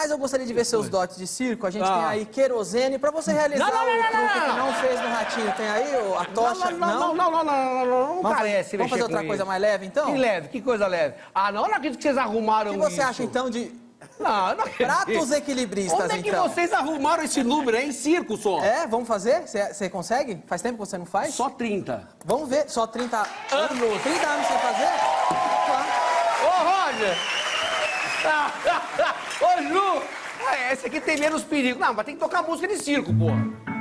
Mas eu gostaria de ver seus dotes de circo. A gente tem aí querosene pra você realizar o truque que não fez no Ratinho. Tem aí a tocha? Não parece. Vamos fazer outra coisa mais leve, então? Que leve? Que coisa leve? Ah, não acredito que vocês arrumaram isso. O que você acha, então, de Não, não acredito. pratos equilibristas, Onde é que então? vocês arrumaram esse número? É em circo só. É, vamos fazer? Você consegue? Faz tempo que você não faz? Só 30. Vamos ver, só 30 anos. 30 anos sem fazer? Claro. Ô, Roger! Ô, Ju! Esse aqui tem menos perigo. Não, mas tem que tocar música de circo, porra.